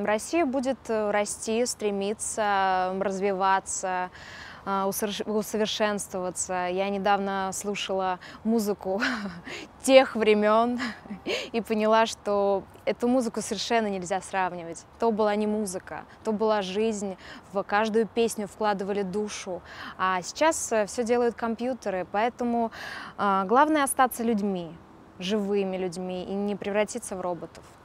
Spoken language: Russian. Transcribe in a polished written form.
Россия будет расти, стремиться, развиваться, усовершенствоваться. Я недавно слушала музыку тех времен и поняла, что эту музыку совершенно нельзя сравнивать. То была не музыка, то была жизнь. В каждую песню вкладывали душу. А сейчас все делают компьютеры, поэтому главное остаться людьми, живыми людьми и не превратиться в роботов.